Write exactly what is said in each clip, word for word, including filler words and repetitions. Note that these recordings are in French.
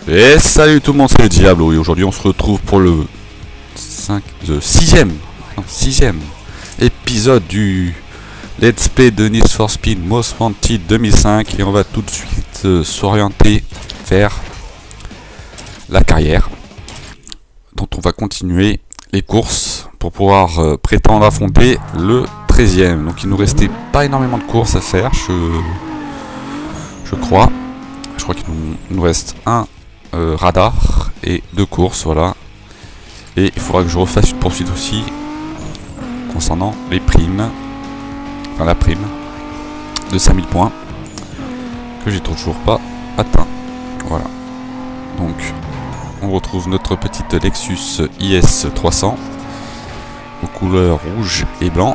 Et salut tout le monde, c'est le Diablo et aujourd'hui on se retrouve pour le cinq, sixième épisode du Let's Play de Need for Speed Most Wanted deux mille cinq et on va tout de suite euh, s'orienter vers la carrière dont on va continuer les courses pour pouvoir euh, prétendre affronter le treizième. Donc il nous restait pas énormément de courses à faire, je, je crois. Je crois qu'il nous, nous reste un Euh, radar et deux courses, voilà. Et il faudra que je refasse une poursuite aussi concernant les primes, enfin la prime de cinq mille points que j'ai toujours pas atteint. Voilà. Donc on retrouve notre petite Lexus I S trois cents aux couleurs rouge et blanc.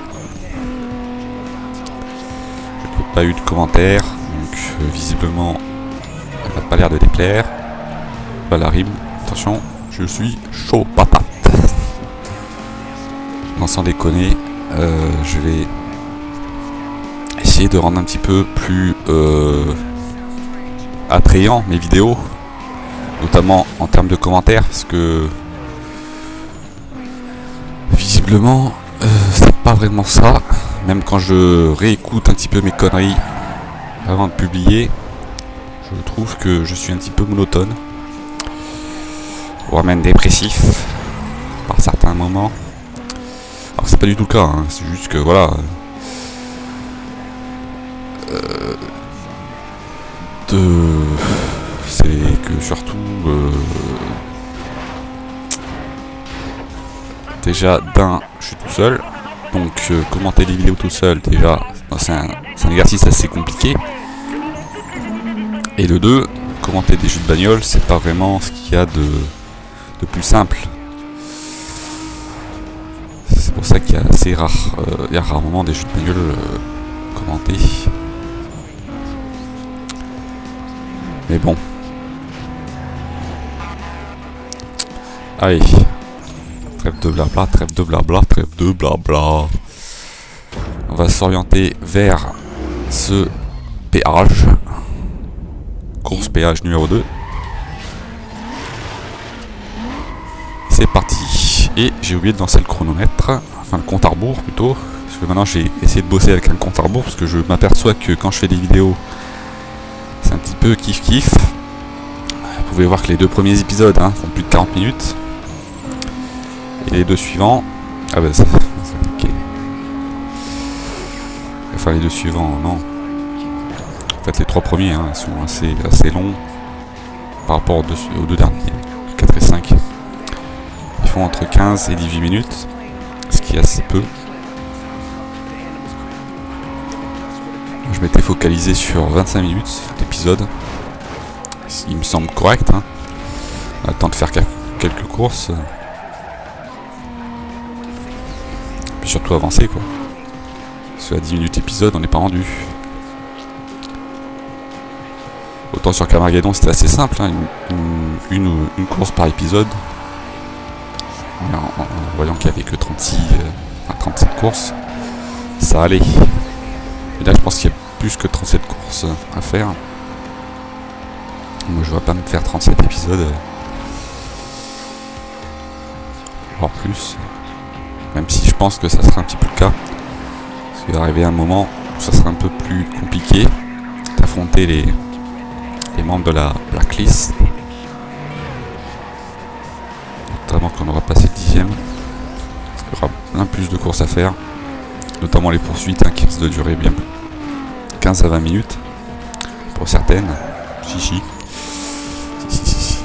Je n'ai pas eu de commentaires, donc euh, visiblement elle n'a pas l'air de déplaire. La rime, attention, je suis chaud patate. Non, sans déconner, euh, je vais essayer de rendre un petit peu plus euh, attrayant mes vidéos, notamment en termes de commentaires, parce que visiblement euh, c'est pas vraiment ça. Même quand je réécoute un petit peu mes conneries avant de publier, je trouve que je suis un petit peu monotone, voire même dépressif par certains moments. Alors c'est pas du tout le cas, hein. C'est juste que voilà, euh, de... c'est que surtout euh, déjà d'un, je suis tout seul, donc euh, commenter des vidéos tout seul déjà c'est un, un exercice assez compliqué, et de deux, commenter des jeux de bagnole c'est pas vraiment ce qu'il y a de de plus simple. C'est pour ça qu'il y a assez rare, euh, il y a rarement des jeux de bagnole euh, commentés. Mais bon. Allez. Trêve de blabla, trêve de blabla, trêve de blabla. On va s'orienter vers ce péage. Course péage numéro deux. C'est parti. Et j'ai oublié de lancer le chronomètre, enfin le compte à rebours plutôt, parce que maintenant j'ai essayé de bosser avec un compte à rebours, parce que je m'aperçois que quand je fais des vidéos, c'est un petit peu kiff kiff. Vous pouvez voir que les deux premiers épisodes hein, font plus de quarante minutes. Et les deux suivants... Ah bah ça... ok. Enfin les deux suivants, non. En fait les trois premiers hein, sont assez, assez longs par rapport aux deux, aux deux derniers, quatre et cinq. Ils font entre quinze et dix-huit minutes, ce qui est assez peu. Je m'étais focalisé sur vingt-cinq minutes d'épisode, ce qui me semble correct. Hein. On a le temps de faire quelques courses. Puis surtout avancer quoi. Parce qu'à dix minutes épisode, on n'est pas rendu. Autant sur Carmageddon c'était assez simple, hein. une, une, une, une course par épisode. En, en, en voyant qu'il n'y avait que trente-six, euh, enfin trente-sept courses, ça allait. Et là je pense qu'il y a plus que trente-sept courses à faire. Moi je ne vais pas me faire trente-sept épisodes, euh, voire plus. Même si je pense que ça sera un petit peu le cas. Parce qu'il va arriver un moment où ça sera un peu plus compliqué d'affronter les, les membres de la blacklist. Notamment quand on aura passé le dixième, il y aura plein plus de courses à faire, notamment les poursuites hein, qui risquent de durer bien quinze à vingt minutes pour certaines. Si si. Si, si, si, si.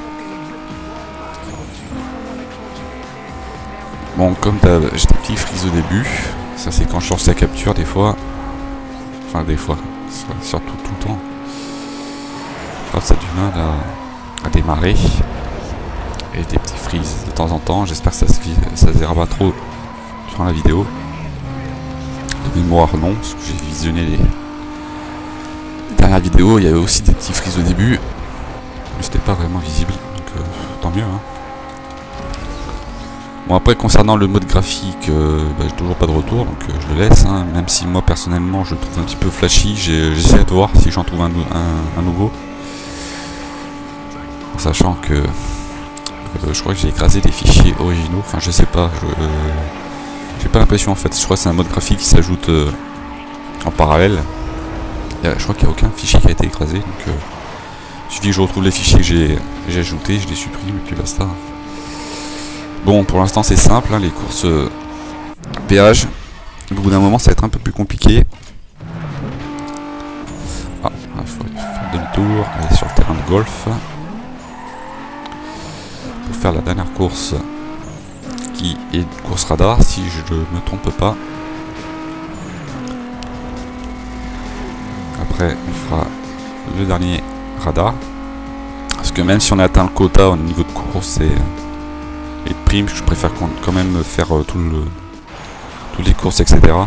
Bon, comme j'ai des petits frises au début, ça c'est quand je lance la capture des fois, enfin des fois, surtout tout le temps. Alors, ça a du mal à, à démarrer. Et des petits freeze de temps en temps, j'espère que ça se, ça se verra pas trop sur la vidéo. De mémoire non, parce que j'ai visionné les... les dernières vidéos, il y avait aussi des petits freeze au début, mais c'était pas vraiment visible, donc euh, tant mieux. Hein. Bon après concernant le mode graphique, euh, bah, j'ai toujours pas de retour, donc euh, je le laisse, hein, même si moi personnellement je le trouve un petit peu flashy, j'essaie de voir si j'en trouve un, un, un nouveau. sachant que euh, je crois que j'ai écrasé des fichiers originaux, enfin je sais pas, je euh, j'ai pas l'impression en fait, je crois que c'est un mode graphique qui s'ajoute euh, en parallèle. A, je crois qu'il n'y a aucun fichier qui a été écrasé, donc euh, il suffit que je retrouve les fichiers que j'ai ajoutés, je les supprime et puis basta. Bon, pour l'instant c'est simple, hein, les courses euh, péage. Au bout d'un moment ça va être un peu plus compliqué. Ah, il faut faire demi-tour, aller sur le terrain de golf. Pour faire la dernière course qui est une course radar, si je ne me trompe pas. Après on fera le dernier radar. Parce que même si on a atteint le quota au niveau de course et, et de prime, je préfère quand même faire euh, tout le, toutes les courses, et cetera.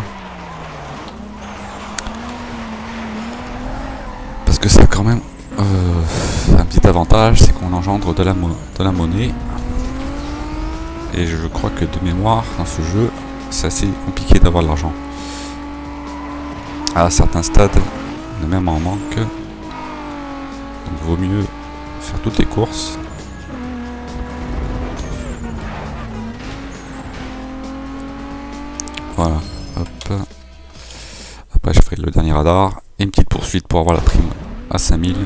Parce que ça a quand même euh, un petit avantage, c'est qu'on engendre de la, mo de la monnaie. Et je crois que de mémoire, dans ce jeu, c'est assez compliqué d'avoir de l'argent. À certains stades, on est même en manque. Donc vaut mieux faire toutes les courses. Voilà, hop. Après je ferai le dernier radar et une petite poursuite pour avoir la prime à cinq mille.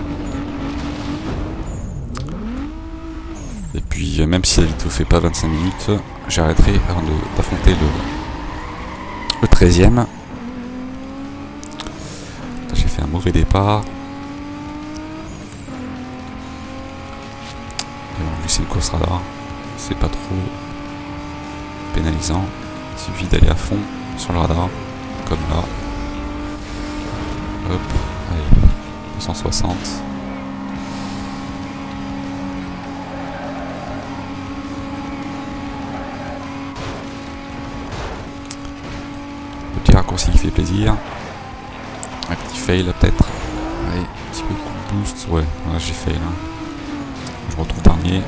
Et puis même si la vidéo fait pas vingt-cinq minutes, j'arrêterai avant d'affronter le, le treizième. J'ai fait un mauvais départ. Et bon, vu que c'est une course radar, c'est pas trop pénalisant. Il suffit d'aller à fond sur le radar, comme là. Hop, allez, deux cent soixante. Le petit raccourci qui fait plaisir. Un petit fail peut-être. Allez, un petit peu de boost. Ouais, voilà, j'ai fail. Hein. Je retrouve dernier.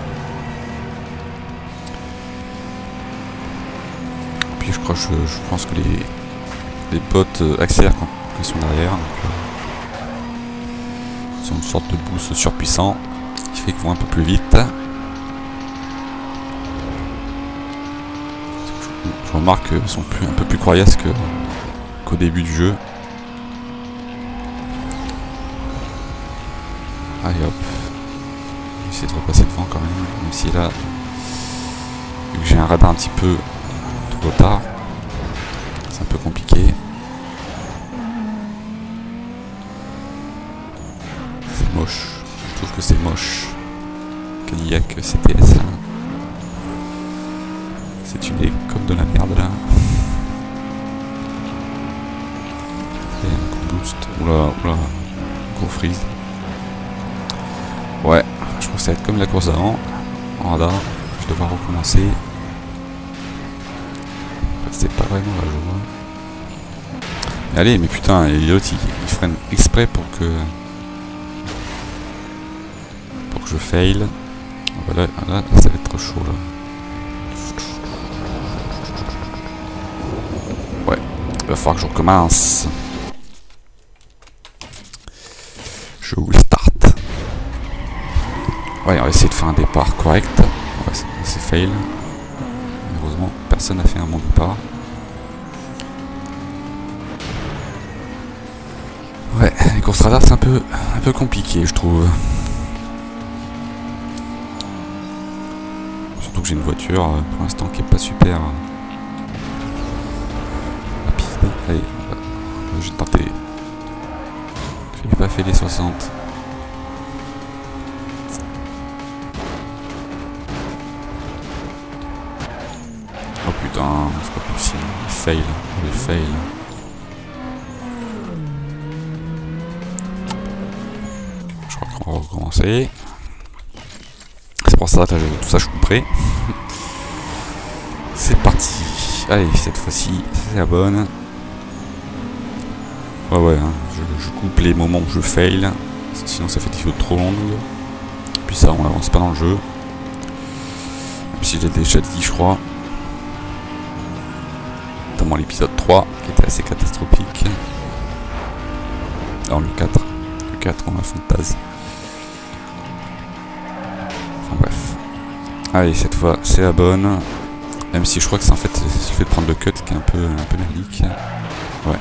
Puis je crois que je, je pense que les, les bots euh, accélèrent quand ils sont derrière. Donc, euh, ils ont une sorte de boost surpuissant qui fait qu'ils vont un peu plus vite. Je, je remarque qu'ils sont plus, un peu plus coriaces que, qu'au début du jeu. Allez hop. Je vais essayer de repasser devant quand même. Même si là, vu que j'ai un radar un petit peu retard, c'est un peu compliqué. C'est moche, je trouve que c'est moche. Cadillac C T S, c'est une idée comme de la merde là. Et un gros boost, oula, oula, gros freeze. Ouais, je trouve que ça va être comme la course d'avant. En radar, je vais devoir recommencer. C'est pas vraiment la joie. Mais allez, mais putain, les autres, ils, ils freinent exprès pour que pour que je fail. Voilà, là, ça va être chaud là. Ouais, il va falloir que je recommence. Je will start. Ouais, on va essayer de faire un départ correct. Ouais, c'est fail. Heureusement, personne n'a fait un bon départ. Ouais, les courses radar c'est un peu, un peu compliqué je trouve. Surtout que j'ai une voiture euh, pour l'instant qui est pas super euh, rapide. Allez, euh, j'ai tenté. J'ai pas fait les soixante. Oh putain, c'est pas possible. Les fails, les fails. On va recommencer. C'est pour ça que tout ça je couperai. C'est parti. Allez, cette fois-ci, c'est la bonne. Ouais, ouais, hein, je, je coupe les moments où je fail. Sinon, ça fait des vidéos trop longues. Puis ça, on n'avance pas dans le jeu. Même si je l'ai déjà dit, je crois. Notamment l'épisode trois, qui était assez catastrophique. Alors, le quatre. Le quatre, on a Fontaz. Allez, cette fois, c'est la bonne. Même si je crois que c'est en fait le fait de prendre le cut qui est un peu, un peu merdique. Ouais.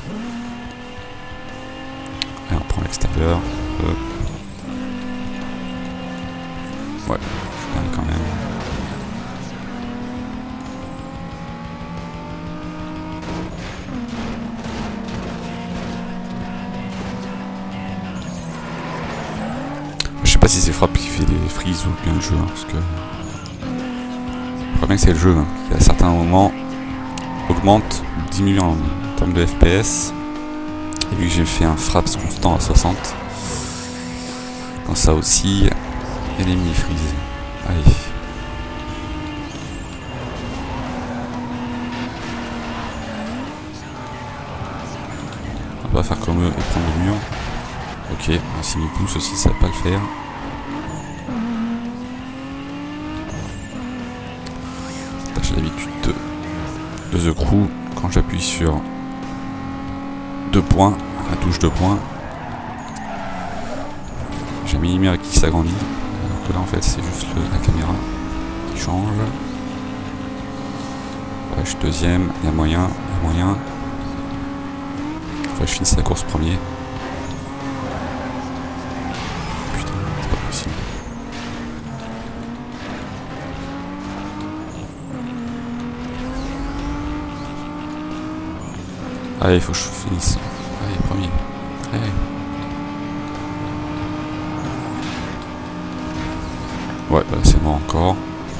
Et on prend l'extérieur. Euh. Ouais, je gagne quand même. Je sais pas si c'est Frappe qui fait des freezes ou bien le jeu, hein, parce que je crois bien que c'est le jeu hein, qui à certains moments augmente, diminue en termes de F P S. Et vu que j'ai fait un frappe constant à soixante, quand ça aussi, il y a des mini freezes. Allez. On va faire comme eux et prendre le mur. Ok, si il pousse aussi, ça va pas le faire. J'ai l'habitude de, de The Crew quand j'appuie sur deux points, la touche de points. J'ai mis lumière qui s'agrandit. Alors que là en fait c'est juste le, la caméra qui change. Ouais, je suis deuxième, il y a moyen, il y a moyen. Faut que je finisse la course premier. Putain, c'est pas possible. Allez, il faut que je finisse. Allez, premier. Allez. Ouais, bah, c'est bon encore.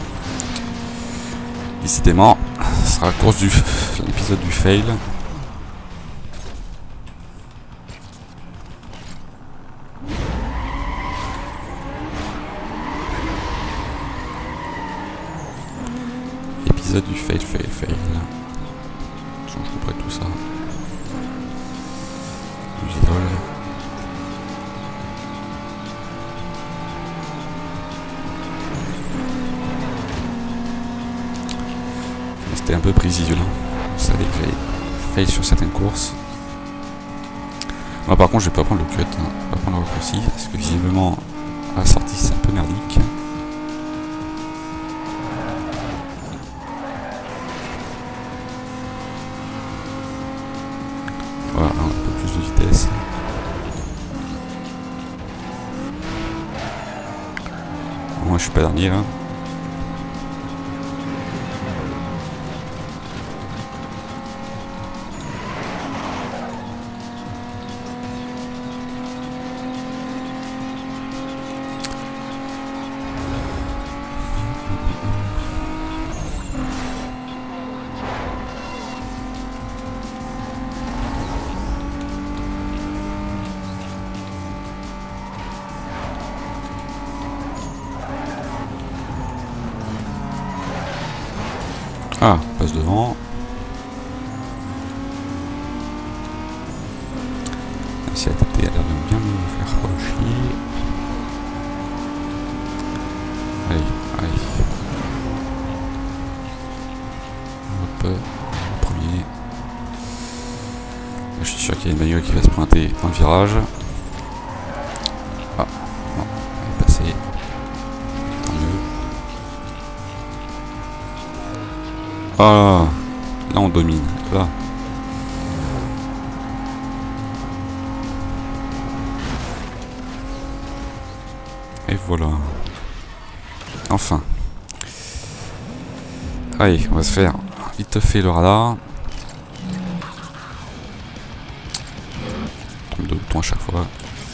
Décidément, ce sera la course du l'épisode du fail. Épisode du fail, fail, fail. Je change à peu près tout ça. C'était un peu prévisible. Je savais que j'allais fail sur certaines courses. Moi, par contre, je vais pas prendre le cut, hein. Je vais pas prendre le raccourci parce que visiblement la sortie c'est un peu merdique. Voilà, un peu plus de vitesse. Moi, je suis pas dernier là. Ah, passe devant. Même si la tête a l'air de bien me faire chier. Allez, allez. Hop, premier. Là, je suis sûr qu'il y a une bagnole qui va se pointer dans le virage. Ah, non, elle est passée. Tant mieux. Ah, là on domine, là. Et voilà. Enfin. Allez, on va se faire. Il te fait le radar. Deux boutons à chaque fois.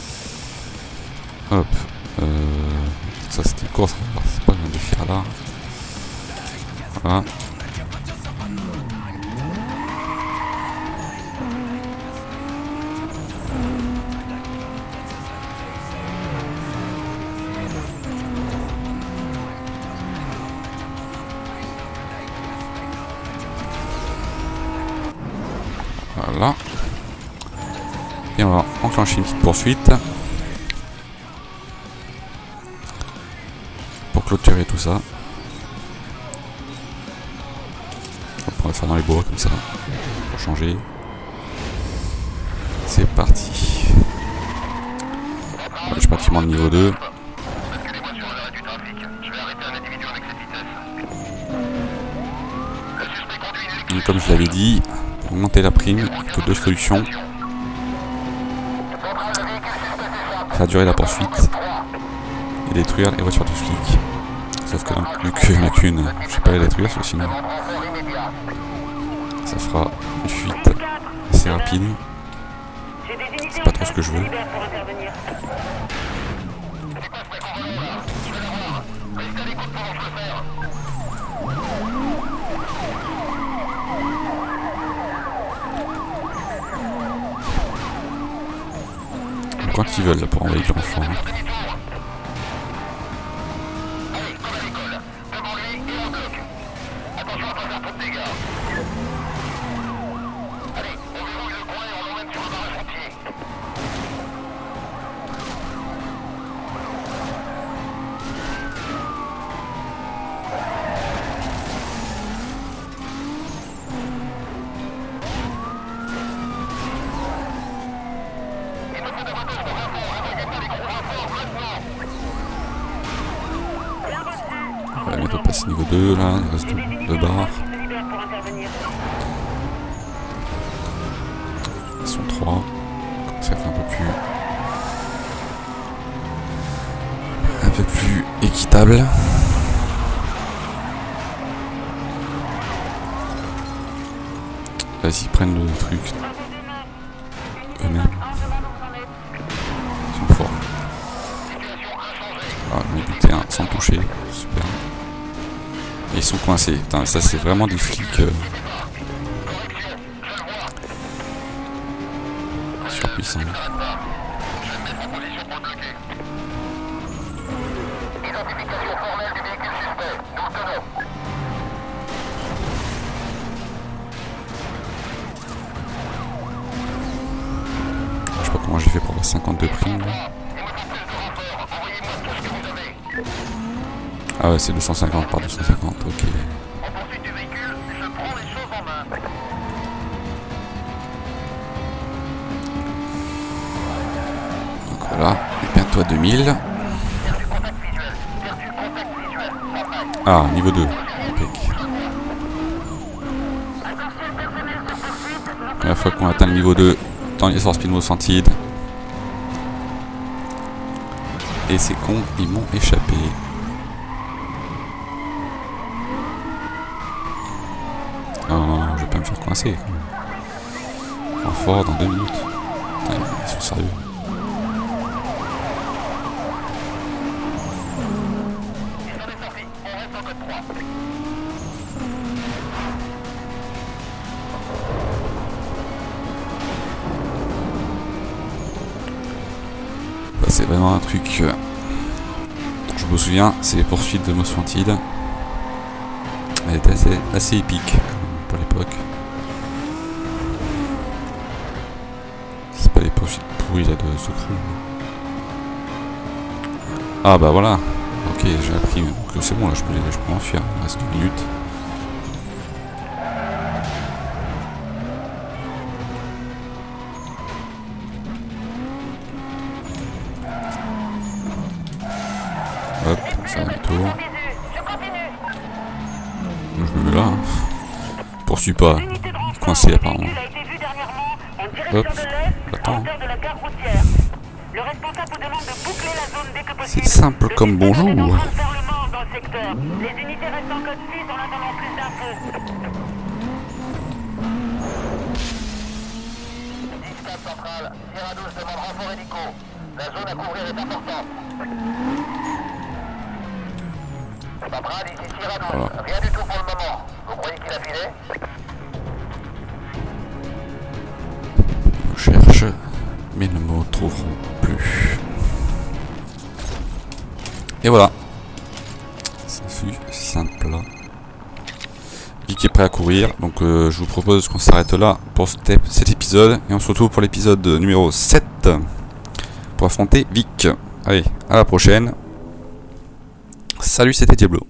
Hop. Euh, ça c'était une course, c'est pas le défi radar. Voilà. Voilà. Et on va enclencher une petite poursuite. Pour clôturer tout ça. On va faire dans les bois comme ça. Pour changer. C'est parti. Ouais, je suis pratiquement de niveau deux. Et comme je l'avais dit, pour augmenter la prime, il n'y a que deux solutions. Faire durer la poursuite et détruire les voitures de flics. Sauf que là, vu qu'il n'y en a qu'une, je ne sais pas les détruire, parce que sinon ça fera une fuite assez rapide. C'est pas trop ce que je veux. Quand ils veulent là pour envoyer de l'enfant. On va bientôt passer niveau deux là, il reste deux, deux barres. Ils sont trois. Ça fait un peu plus. Un peu plus équitable. Vas-y, prennent le truc. Eux-mêmes. Ils sont forts. Ah, on a buté un sans toucher. Super. Et ils sont coincés. Putain, ça c'est vraiment des flics. Euh... surpuissants. Je sais pas comment j'ai fait pour avoir cinquante-deux primes. Ah ouais, c'est deux cent cinquante par deux cent cinquante, ok. Donc voilà, et bientôt à deux mille. Ah, niveau deux. Impec. La fois qu'on atteint le niveau deux, dans les Speed Most Wanted. Et ces cons, ils m'ont échappé. Non, non, non, je vais pas me faire coincer. En fort dans deux minutes. Putain, ils sont sérieux. Bah, c'est vraiment un truc. Euh, je me souviens, c'est les poursuites de Most Wanted. Elle est assez, assez épique pour l'époque. C'est pas les poursuites pourries là de Socreux. Ah bah voilà. Ok, j'ai appris. Donc c'est bon là, je peux, je peux en faire. Il reste une minute. Hop, ça va tour. Je me mets là. Hein. Poursuis pas. Coincé apparemment. Hop, attends. C'est simple comme bonjour. La zone à couvrir est importante. Papra, d'ici Cyrano, voilà. Rien du tout pour le moment. Vous croyez qu'il a filé? Je cherche, mais ne me retrouveront plus. Et voilà. Ça fut simple. Vic est prêt à courir, donc euh, je vous propose qu'on s'arrête là pour cet épisode. Et on se retrouve pour l'épisode numéro sept. Pour affronter Vic. Allez, à la prochaine. Salut, c'était Diablo.